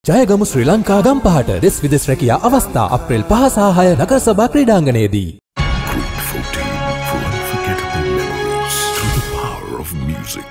ජයගමු ශ්‍රී ලංකා ගම්පහට දෙස් විදෙස් රැකියා අවස්ථා අප්‍රේල් 5 සහ 6 නගර සභා ක්‍රීඩාංගණයේදී. Group 14 for unforgettable memories through the power of music.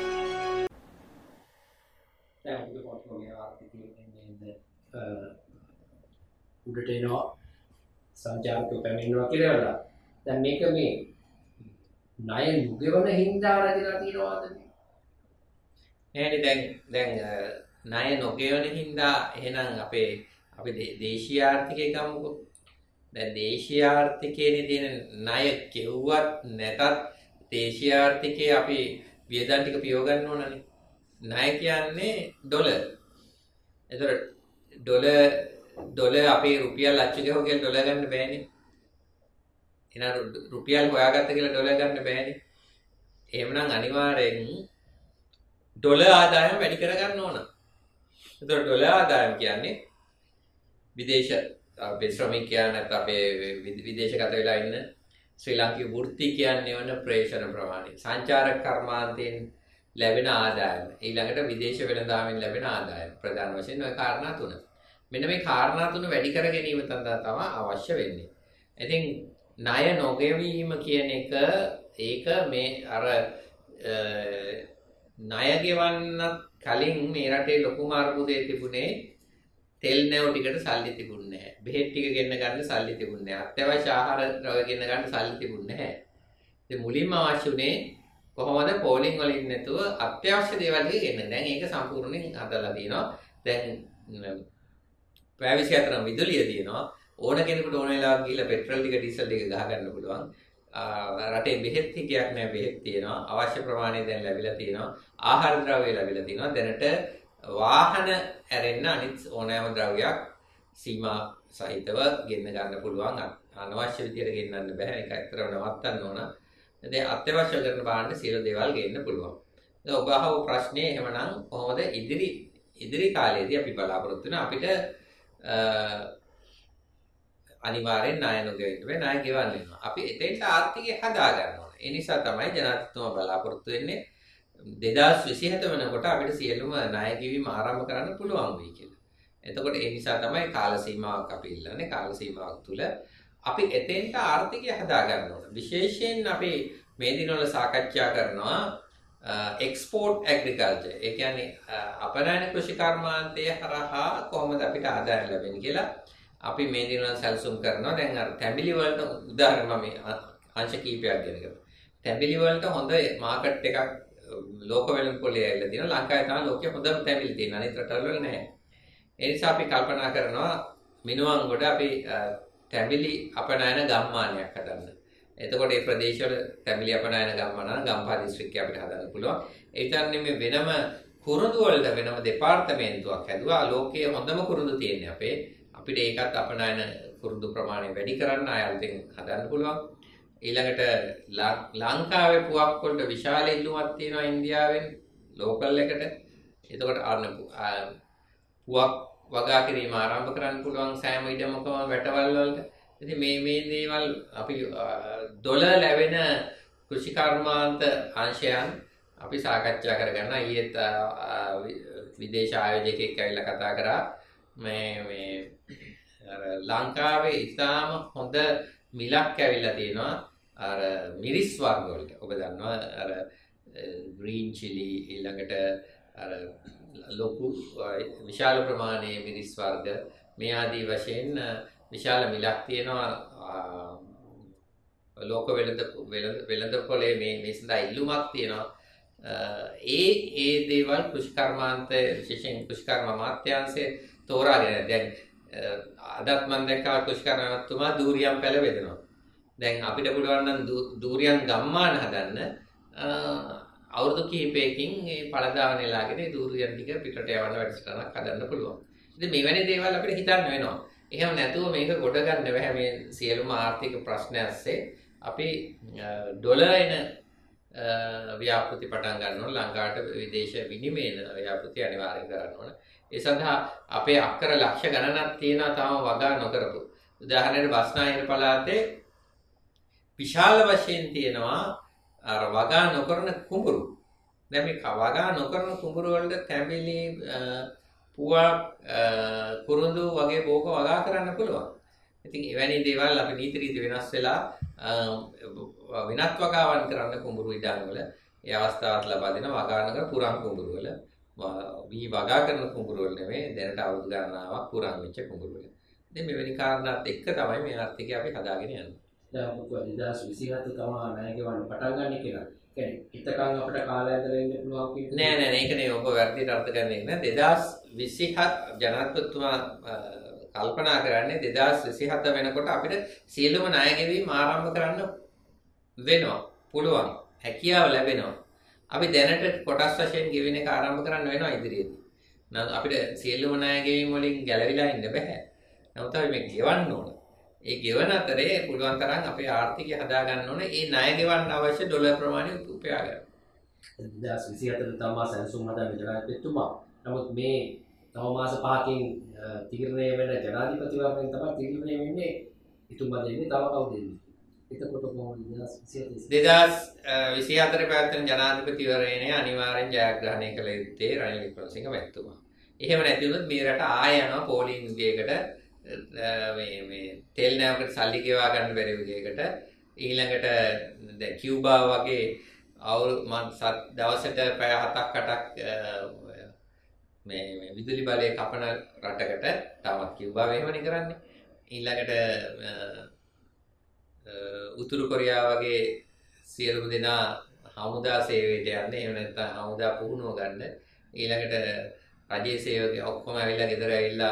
උඩට එනවා සංචාරකයෝ පැමිණෙනවා කියලා. දැන් මේක මේ ණය නුගෙවන හින්දා රැඳිලා තියෙනවද? එහෙනම් දැන් ණය නොගෙවන හින්දා එහෙනම් අපේ දේශීය ආර්ථිකය ගමුකෝ. දැන් දේශීය ආර්ථිකයේ තියෙන ණය කෙවුවත් නැතත් දේශීය ආර්ථිකයේ අපි වියදම් ටික පියව ගන්න ඕනනේ. ණය කියන්නේ ඩොලර්. ඒතර ඩොලර් අපේ රුපියල් අච්චු ගහුව කියලා ඩොලර් ගන්න බෑනේ. එහෙනම් රුපියල් හොයාගත්ත කියලා ඩොලර් ගන්න බෑනේ. එහෙමනම් අනිවාර්යෙන් ඩොලර් ආදායම වැඩි කරගන්න ඕන. ඒතකොට ඩොලර් ආදායම කියන්නේ විදේශ ශ්‍රමිකයන් නැත්නම් අපේ විදේශගත වෙලා ඉන්න ශ්‍රී ලාංකික වෘත්ති කියන්නේ වන ප්‍රේෂණ ප්‍රමාණය. සංචාරක කර්මාන්තයෙන් ලැබෙන ආදායම. ඊළඟට විදේශ වෙළඳාමෙන් ලැබෙන ආදායම. ප්‍රධාන වශයෙන් ওই කාරණා තුන. මෙන්න මේ කාරණා තුන වැඩි කර ගැනීම තමයි අවශ්‍ය වෙන්නේ. ඉතින් ණය නොගෙවීම කියන එක ඒක මේ අර ණය ගෙවන්න කලින් මේ රටේ ලොකුම අර්බුදයේ තිබුණේ තෙල් නැව් ටිකට සල්ලි තිබුණේ නැහැ. බෙහෙත් ටික ගෙන්න ගන්න සල්ලි තිබුණේ නැහැ. අත්‍යවශ්‍ය ආහාර ද්‍රව්‍ය ගෙන්න ගන්න සල්ලි තිබුණේ නැහැ. ඉතින් මුලින්ම අවශ්‍ය උනේ කොහොමද පෝලිං වලින් නැතුව අත්‍යවශ්‍ය දේවල් ටික ගෙන්න. දැන් ඒක සම්පූර්ණයෙන් හදලා තියෙනවා. දැන් පැය 24ක් විදුලිය තියෙනවා. ඕන කෙනෙකුට ඕන වෙලාවක ගිහලා පෙට්‍රල් ටික ඩීසල් ටික ගහ ගන්න පුළුවන්. රටේ බෙහෙත් හිගයක් නැහැ, බෙහෙත් තියෙනවා. අවශ්‍ය ප්‍රමාණය දැන් ලැබිලා තියෙනවා. ආහාර ද්‍රව්‍ය ලැබිලා තියෙනවා. දැනට වාහන ඇරෙන්න අනිත් ඕනෑම ද්‍රව්‍යයක් සීමා සහිතව ගෙන්න ගන්න පුළුවන්. අනවශ්‍ය විදියට ගෙන්නන්න බෑ. ඒක ඇත්තටම නවත්තන්න ඕන. දැන් අත්‍යවශ්‍ය කරන බාහන සියලු දේවල් ගෙන්න පුළුවන්. දැන් ඔබ අහව ප්‍රශ්නේ එහෙමනම් කොහොමද ඉදිරි කාලයේදී අපි බලාපොරොත්තු වෙන අපිට අනිවාර්යෙන් ණය නොගෙවෙන්න බෑ, ණය ගෙවන්න වෙනවා. අපි එතෙන්ට ආර්ථිකය හදා ගන්න ඕනේ. ඒ නිසා තමයි ජනාධිපතිතුමා බලාපොරොත්තු වෙන්නේ 2027 වෙනකොට අපිට සියලුම ණය ගෙවීම ආරම්භ කරන්න පුළුවන් වෙයි කියලා. එතකොට ඒ නිසා තමයි කාල සීමාවක් අපි ඉල්ලන්නේ. කාල සීමාවක් තුල අපි එතෙන්ට ආර්ථිකය හදා ගන්න ඕනේ. විශේෂයෙන් අපි මේ දිනවල සාකච්ඡා කරනවා එක්ස්පෝර්ට් ඇග්‍රිකල්චර්. ඒ කියන්නේ අපනයන කෘෂි කර්මාන්තය හරහා කොහොමද අපිට ආදායම් ලැබෙන්නේ කියලා අපි මේ දිනවල සැලසුම් කරනවා. දැන් අර තැඹිලි වලට උදාහරණ මම අංශ කීපයක් ගෙනගත්තා. තැඹිලි වලට හොඳ මාකට් එකක් ලෝක වෙළඳ පොලේ ඇවිල්ලා තියෙනවා. ලංකාවේ තමයි ලෝකයේ හොඳම තැඹිලි තියෙන. අනිත් රටවල නැහැ. ඒ නිසා අපි කල්පනා කරනවා මිනුවන්ගොඩ අපි තැඹිලි අපනයන ගම්මානයක් හදන්න. එතකොට මේ ප්‍රදේශවල තැඹිලි අපනයන ගම්මාන ගම්පහ දිස්ත්‍රික්කය අපිට හදන්න පුළුවන්. ඒ කියන්නේ මේ වෙනම කුරුඳු වලට වෙනම දෙපාර්තමේන්තුවක් හැදුවා. ලෝකයේ හොඳම කුරුඳු තියෙන්නේ අපිට ඒකත් අපනයන කුරුඳු ප්‍රමාණය වැඩි කරන්න ආයතෙන් හදන්න පුළුවන්. ඊළඟට ලංකාවේ පුවක් වලට විශාල ඉල්ලුමක් තියෙනවා ඉන්දියාවෙන් ලෝකල් එකට. එතකොට පුවක් වගා කිරීම ආරම්භ කරන්න පුළුවන් සෑම ඉඩමකම වැටවල් වලට. ඉතින් මේ දේවල් අපි ඩොලර් ලැබෙන කෘෂි කර්මාන්ත අංශයන් අපි සාකච්ඡා කරගන්න. ඊයේත් විදේශ ආයෝජකයෙක් ඇවිල්ලා කතා කරා මේ ලංකාවේ ඉතාම හොඳ මිලක් ඇවිල්ලා තියෙනවා අර මිරිස් වර්ග වලට. ඔබ දන්නවා අර ග්‍රීන් චිලි ඊළඟට අර ලොකු විශාල ප්‍රමාණයේ මිරිස් වර්ග මේ ආදී වශයෙන් විශාල මිලක් තියෙනවා. ලෝක වෙළඳ පොලේ මේ සඳහා ඉල්ලුමක් තියෙනවා. ඒ දේවල් කෘෂි කර්මාන්ත විශේෂයෙන් කෘෂි කර්ම අමාත්‍යාංශයේ තෝරාගෙන දැන් අදත් මම දැක්කා කෘෂි කර්මාන්තතුමා දූරියම් පැල බෙදනවා. දැන් අපිට පුළුවන් නම් දූරියම් ගම්මාන හදන්න අවුරුදු කිහිපයකින් මේ පළදාව නෙලාගෙන දූරියම් ටික පිටට යවන්න වැඩසටහනක් හදන්න පුළුවන්. ඉතින් මෙවැනි දේවල් අපිට හිතන්න වෙනවා. එහෙම නැතුව මේක ගොඩ ගන්න බෑ. මේ සියලුම ආර්ථික ප්‍රශ්න ඇස්සේ අපි ඩොලර් එන ව්‍යාපෘති පටන් ගන්න ඕන. ලංකාවට විදේශ විනිමය ව්‍යාපෘති අනිවාර්යෙන් කරන්න ඕන. ඒ සඳහා අපේ අක්කර ලක්ෂ ගණනක් තියෙනවා තාම වගා නොකරපු. උදාහරණයක් බස්නාහිර පළාතේ විශාල වශයෙන් තියෙනවා අර වගා නොකරන කුඹුරු. දැන් මේ වගා නොකරන කුඹුරු වලට තැඹිලි පුවක් කුරුඳු වගේ බෝක වගා කරන්න පුළුවන්. ඉතින් එවැනි දේවල් අපි නීති රීති වෙනස් වෙලා වෙනත් වගාවන් කරන්න කුඹුරු ඉඩම් වල ඒ අවස්ථාවත් ලබා දෙන වගානක පුරන් කුඹුරු වල වී වගා කරන කුඹුරු වල නෙමෙයි දැනට අවුරුදු ගණනාවක් පුරන් වෙච්ච කුඹුරු වල. ඉතින් මෙවැනි කාරණාත් එක්ක තමයි මේ ආර්ථිකය අපි හදාගෙන යන්නේ. දැන් මොකද 2027 තමයි ණය ගෙවන්න පටන් ගන්න කියලා. කියන්නේ ඉතකන් අපිට කාලය ඇදලා ඉන්න පුළුවන් කියන්නේ නෑ ඒක නේ ඔබ වැරදිට අර්ථ ගන්නේ නැහැ. 2027 ජනාධිපතිතුමා කල්පනා කරන්නේ 2027 වෙනකොට අපිට සියලුම ණය ගෙවීම් ආරම්භ කරන්න වෙනවා. පුළුවන්. හැකියාව ලැබෙනවා. අපි දැනට කොටස් වශයෙන් ගෙවෙන එක ආරම්භ කරන්න වෙනවා ඉදිරියේදී. නමුත් අපිට සියලුම ණය ගෙවීම් වලින් ගැලවිලා ඉන්න බෑ. නමුත් අපි මේ ගෙවන්න ඕන. ඒ ගෙවන අතරේ පුළුවන් තරම් අපේ ආර්ථිකය හදා ගන්න ඕනේ. ඒ ණය ගෙවන්න අවශ්‍ය ඩොලර් ප්‍රමාණය උපයා ගන්න. 2027 තමයි සැලසුම් හදන්න ජනාධිපතිතුමා. නමුත් මේ තව මාස 5කින් තීරණය වෙන ජනාධිපතිවරණයෙන් තමයි තීරණය වෙන්නේ. ඉතුමා දෙන්නේ තව කවුද දෙන්නේ? එතකොට කොහොමද 2024 පැවැත්වෙන ජනාධිපතිවරණය අනිවාර්යෙන් ජයග්‍රහණය කළ යුත්තේ රනිල් වික්‍රමසිංහ මැතිතුමා. එහෙම නැති වුණොත් මේ රට ආය යනවා පෝලිං යුගයකට මේ තෙල් නැවකට සල්ලි ගෙවා ගන්න බැරි විදිහකට ඊළඟට දැන් කියුබා වගේ දවසට පැය 7-8ක් මේ විදුලි බලය කපන රටකට තාමත් කියුබා එහෙමනේ කරන්නේ ඊළඟට උතුරු කොරියාව වගේ සියලුම දෙනා හමුදා සේවයට යන්නේ එහෙම නැත්නම් හමුදා පුහුණුව ගන්න ඊළඟට රජයේ සේවකයෝ ඔක්කොම ඇවිල්ලා ගෙදර ඇවිල්ලා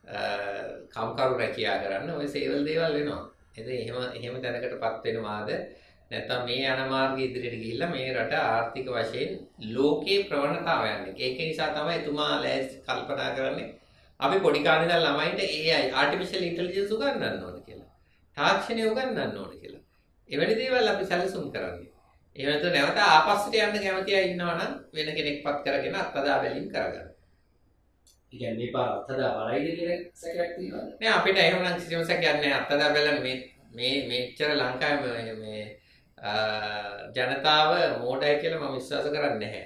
කම්කරු රැකියා කරන්න ඔය සේවල් දේවල් වෙනවා. ඉතින් එහෙම දැනකටපත් වෙනවාද නැත්නම් මේ යන මාර්ගය ඉදිරියට ගිහිල්ලා මේ රට ආර්ථික වශයෙන් ලෝකේ ප්‍රවණතාවයන් එක. ඒක නිසා තමයි එතුමා කල්පනා කරන්නේ අපි පොඩි කාලේ ඉඳන් ළමයින්ට AI artificial intelligence උගන්වන්න ඕන කියලා. තාක්ෂණය උගන්වන්න ඕන කියලා. එවැනි දේවල් අපි සැලසුම් කරන්නේ. එහෙම නැත්නම් නැවත ආපස්සට යන්න කැමති අය ඉන්නවා නම් වෙන කෙනෙක්පත් කරගෙන අත්දැක බැලීම් කරගන්න. කියන්නේ මේ පාර අත්දැක බලයිද කියන සැකයක් තියෙනවද? නෑ අපිට එහෙම නම් කිසිම සැකයක් නෑ අත්දැක බලන්න මේ මෙච්චර ලංකාවේ මේ ජනතාව මෝඩයි කියලා මම විශ්වාස කරන්නේ නැහැ.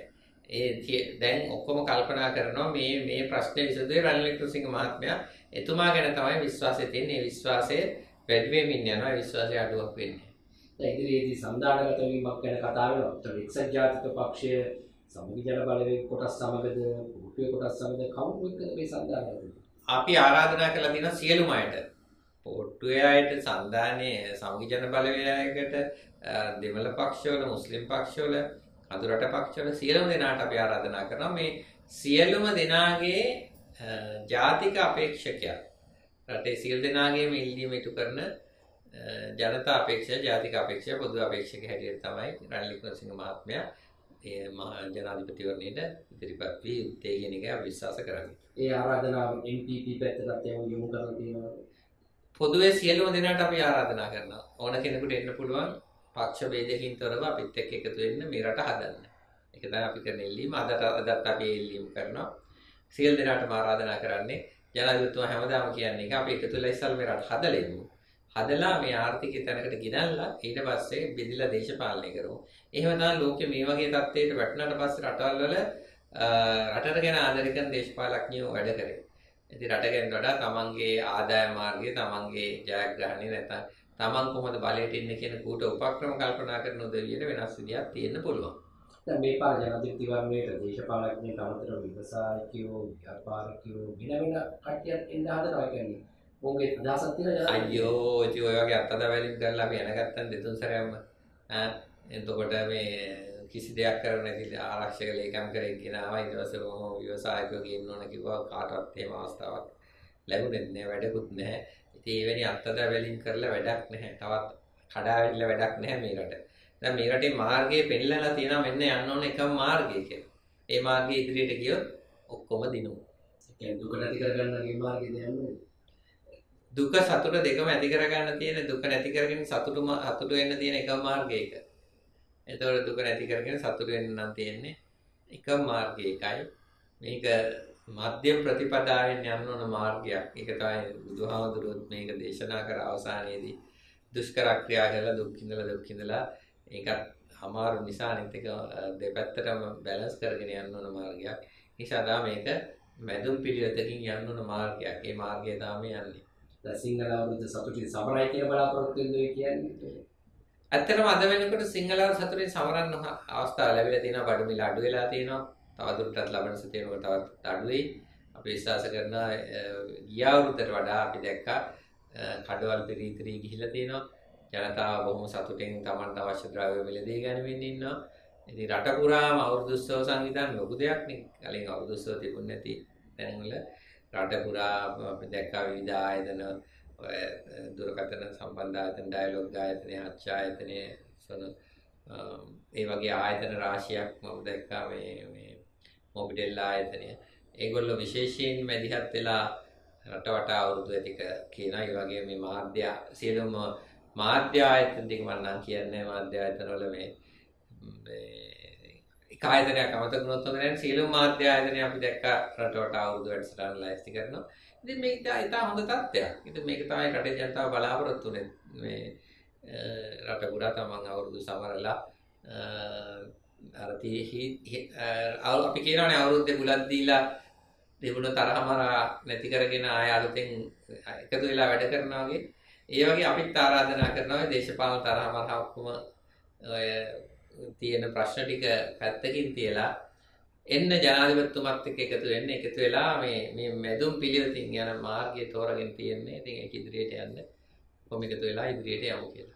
දැන් ඔක්කොම කල්පනා කරනවා මේ ප්‍රශ්නේ විසඳුවේ රනිල් වික්‍රමසිංහ මහත්මයා එතුමා ගැන තමයි විශ්වාසය තියෙන්නේ. ඒ විශ්වාසය වැඩි වෙමින් යනවා. ඒ විශ්වාසය අඩුවක් වෙන්නේ. දැන් ඉදිරියේදී සම්දානගත වීමක් ගැන කතා වෙනවා. එක්සත් ජාතික පක්ෂය සමගි ජන බලවේග කොටස් සමගද පොට්ටුවේ කොටස් සමගද කවුරු එක්කද මේ සම්දානගත වෙන්නේ? අපි ආරාධනා කරලා තියෙනවා සියලුම අයට. පොට්ටුවේ අයට සම්දානයේ සමගි ජන බලවේගයකට දෙමළ පක්ෂවල මුස්ලිම් පක්ෂවල අඳුරට පක්ෂවල සියලුම දෙනාට අපි ආරාධනා කරනවා මේ සියලුම දෙනාගේ ජාතික අපේක්ෂකයා රටේ සියලු දෙනාගේම ඉල්ලීම ඉටු කරන ජනතා අපේක්ෂා ජාතික අපේක්ෂා පොදු අපේක්ෂක හැටියට තමයි රනිල් වික්‍රමසිංහ මහත්මයා ඒ ජනාධිපතිවරණයට ඉදිරිපත් වී යුත්තේ කියන එක අපි විශ්වාස කරන්නේ. ඒ ආරාධනාව MPP පැත්තට යොමු කරලා තියෙනවා. පොදුවේ සියලුම දෙනාට අපි ආරාධනා කරනවා. ඕන කෙනෙකුට එන්න පුළුවන්. පක්ෂ ભેදකින් තොරව අපිත් එක්ක එකතු වෙන්න මේ රට හදන්න. ඒක තමයි අපි කරන ඉල්ලීම. අදත් අපි ඉල්ලීම කරනවා. සියලු දෙනාටම ආරාධනා කරන්නේ ජනාධිපතිතුමා හැමදාම කියන්නේ ඒක අපි එකතු වෙලා ඉස්සල් මේ රට හදලෙමු. හදලා මේ ආර්ථිකය තැනකට ගෙනල්ලා ඊට පස්සේ බෙදලා දේශපාලනය කරමු. එහෙම තමයි ලෝකෙ මේ වගේ තත්ත්වයකට වැටුණාට පස්සේ රටවල් වල රටට ගැන ආදරය කරන දේශපාලඥයෝ වැඩ කරේ. ඉතින් රට ගැන වඩා තමන්ගේ ආදායම් මාර්ගය, තමන්ගේ ජයග්‍රහණය නැත්නම් තමන් කොහොමද බලයට එන්නේ කියන කූට උපක්‍රම කල්පනා කරන උදවියට වෙනස් විදියක් තියෙන්න පුළුවන්. දැන් මේ පාර ජනාධිපතිවරණයට දේශපාලඥයන් අතරතුර විවසායකයෝ, ව්‍යාපාරිකයෝ වෙන කට්ටියක් එන්න හදනවා කියන්නේ. මොකද අදහසක් තියෙනවා අයියෝ ඉතින් ඔය වගේ අත්දැක බැලීම් කරලා අපි එනගත්තන් දෙතුන් සැරයක්ම එතකොට මේ කිසි දෙයක් කරන්නේ නැති ආරක්ෂක ලේකම් කරේ ගෙනාවා ඊට පස්සේ කොහොම ව්‍යවසායකයෝ ගේන්න ඕන කිව්වා කාටවත් එහෙම අවස්ථාවක් ලැබුණේ නැහැ වැඩකුත් නැහැ. ඉතින් එවැනි අත්දැක බැලීම් කරලා වැඩක් නැහැ. තවත් කඩාවැටිලා වැඩක් නැහැ මේ රට. දැන් මේ රටේ මාර්ගය පෙන්නලා තියෙනවා මෙන්න යන්න ඕන එකම මාර්ගය කියලා. ඒ මාර්ගයේ ඉදිරියට ගියොත් ඔක්කොම දිනුවා. ඒ කියන්නේ දුක නැති කරගන්න මේ මාර්ගයද යන්නේ. දුක සතුට දෙකම ඇති කරගන්න තියෙන දුක නැති කරගෙන සතුට වෙන්න තියෙන එකම මාර්ගය ඒක. එතකොට දුක නැති කරගෙන සතුට වෙන්න නම් තියෙන්නේ එකම මාර්ගය එකයි. මේක මධ්‍යම ප්‍රතිපදාවෙන් යන්න ඕන මාර්ගයක්. ඒක තමයි බුදුහාමුදුරුවෝ මේක දේශනා කර අවසානයේදී දුෂ්කර ක්‍රියා කරලා දුක් විඳලා ඒකත් අමාරු නිසා අනිත් එක දෙපැත්තටම බැලන්ස් කරගෙන යන්න ඕන මාර්ගයක්. නිසා මේක මැදුම් පිළිවෙතකින් යන්න ඕන මාර්ගයක්. ඒ මාර්ගය තමයි යන්නේ. දැන් සිංහල අවුරුද්ද සතුටින් සමරයි කියන බලාපොරොත්තු වෙන්නේ කියන්නේ. ඇත්තටම අද වෙනකොට සිංහල සතුටින් සමරන්න අවස්ථාව ලැබිලා තියෙනවා. බඩු මිල අඩු වෙලා තියෙනවා. තවදුරටත් ලබන සතියේකට තවත් අඩු වෙයි. අපි විශ්වාස කරනවා ගිය අවුරුද්දට වඩා අපි දැක්කා කඩවල් පිරිතරී ගිහිලා තියෙනවා. ජනතාව බොහොම සතුටින් Tamanට අවශ්‍ය ද්‍රව්‍ය මිලදී ගැනීමෙන් ඉන්නවා. ඉතින් රට පුරාම අවුරුදු උත්සව සංවිධාන ලොකු දෙයක් නේ. කලින් අවුරුදු උත්සව තිබුණ නැති තැන්වල රට පුරා අපි දැක්කා විවිධ ආයතන දුරකථන සම්බන්ධ ආයතන ඩයලොග් ආයතනය අච්ච ආයතනය ඒ වගේ ආයතන රාශියක් මම දැක්කා මේ මොබිටෙල් ආයතනය. ඒගොල්ලෝ විශේෂයෙන් මැදිහත් වෙලා රට වටා අවුරුදු ඇතික කියන ඒ වගේ මේ මාධ්‍ය සියලුම මාධ්‍ය ආයතන ටික මම නම් කියන්නේ මාධ්‍ය ආයතන වල මේ එක ආයතනයක් අමතක වුණොත් හොඳ නැහැ. සියලුම මාධ්‍ය ආයතන අපි දැක්කා රට වටා අවුරුදු වැඩසටහන ලෑස්ති කරනවා. ඉතින් මේක ඉතා හොඳ තත්ත්වයක්. ඉතින් මේක තමයි රටේ ජනතාව බලාපොරොත්තු වෙන්නේ. මේ රට පුරා තමන් අවුරුදු සමරලා අර අපි කියනවානේ අවුරුද්දේ බුලත් දීලා තිබුණ තරහමරා නැති කරගෙන ආය අලුතෙන් එකතු වෙලා වැඩ කරනවා වගේ. ඒ වගේ අපිත් ආරාධනා කරනවා දේශපාලන තරහමරා ඔක්කොම ඔය තියෙන ප්‍රශ්න ටික පැත්තකින් තියලා එන්න ජනාධිපතිතුමත් එක්ක එකතු වෙන්න. එකතු වෙලා මේ මැදුම් පිළිවෙතින් යන මාර්ගය තෝරගෙන තියෙන්නේ. ඉතින් ඒක ඉදිරියට යන්න කොහොම එකතු වෙලා ඉදිරියට යමු කියලා.